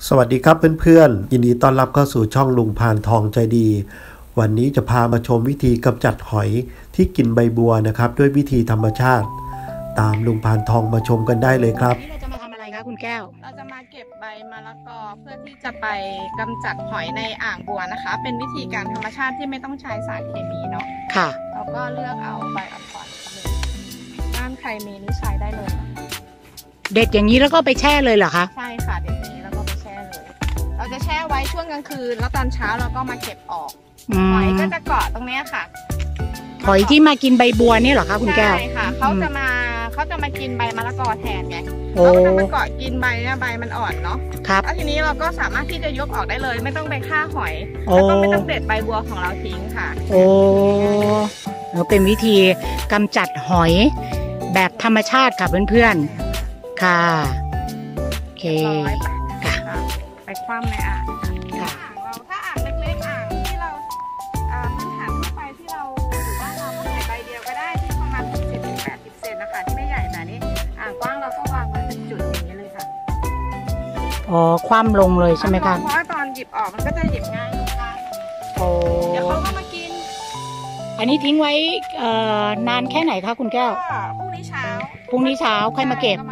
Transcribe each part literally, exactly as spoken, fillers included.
สวัสดีครับเพื่อนๆยินดีต้อนรับเข้าสู่ช่องลุงพานทองใจดีวันนี้จะพามาชมวิธีกำจัดหอยที่กินใบบัวนะครับด้วยวิธีธรรมชาติตามลุงพานทองมาชมกันได้เลยครับเราจะมาทำอะไรคะคุณแก้วเราจะมาเก็บใบมะละกอเพื่อที่จะไปกำจัดหอยในอ่างบัวนะคะเป็นวิธีการธรรมชาติที่ไม่ต้องใช้สารเคมีเนาะค่ะเราก็เลือกเอาใบอ่อนๆเลยบ้านใครมีนี่ใช้ได้เลยนะเด็ดอย่างนี้แล้วก็ไปแช่เลยเหรอคะใช่ค่ะเด็ดอย่างนี้แล้วก็ไปแช่เลยเราจะแช่ไว้ช่วงกลางคืนแล้วตอนเช้าเราก็มาเก็บออกหอยก็จะเกาะตรงนี้ค่ะหอยที่มากินใบบัวนี่เหรอคะคุณแก้วใช่ค่ะเขาจะมาเขาจะมากินใบมะละกอแทนไงเขาก็จะมาเกาะกินใบเนี่ยใบมันอ่อนเนาะครับแล้วทีนี้เราก็สามารถที่จะยกออกได้เลยไม่ต้องไปฆ่าหอยแล้วก็ไม่ต้องเด็ดใบบัวของเราทิ้งค่ะโอ้แล้วเป็นวิธีกำจัดหอยแบบธรรมชาติค่ะเพื่อนๆค่ะโอเคค่ะไปคว่ำในอ่างค่ะเราถ้าอ่างเล็กๆอ่างที่เราพื้นฐานทั่วไปที่เราอยู่บ้านเราก็ใส่ใบเดียวก็ได้ที่ประมาณสิบเซนถึงแปดสิบเซนนะคะที่ไม่ใหญ่แต่นี่อ่างกว้างเราก็วางไว้เป็นจุดอย่างนี้เลยค่ะอ๋อคว่ำลงเลยใช่ไหมคะเพราะว่าตอนหยิบออกมันก็จะหยิบง่ายค่ะโอ้เดี๋ยวเขาก็มากินอันนี้ทิ้งไว้นานแค่ไหนคะคุณแก้วพรุ่งนี้เช้าพรุ่งนี้เช้าค่อยมาเก็บ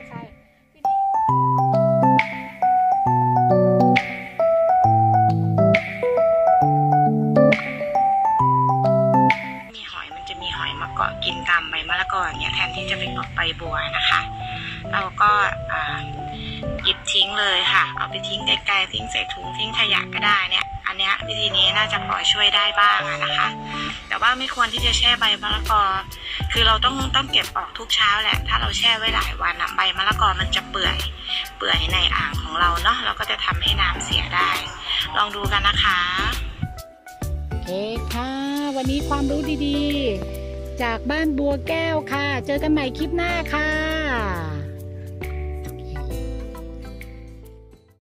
เกาะกินตามใบมะละกออย่างเงี้ยแทนที่จะไปเกาะใบบัวนะคะเราก็หยิบทิ้งเลยค่ะเอาไปทิ้งไกลๆทิ้งใส่ถุงทิ้งขยะก็ได้เนี่ยอันเนี้ยวิธีนี้น่าจะพอช่วยได้บ้างนะคะแต่ว่าไม่ควรที่จะแช่ใบมะละกอคือเราต้องต้องเก็บออกทุกเช้าแหละถ้าเราแช่ไว้หลายวันใบมะละกอมันจะเปื่อยเปื่อยในอ่างของเราเนาะเราก็จะทำให้น้ำเสียได้ลองดูกันนะคะโอเคค่ะวันนี้ความรู้ดีๆจากบ้านบัวแก้วค่ะเจอกันใหม่คลิปหน้าค่ะ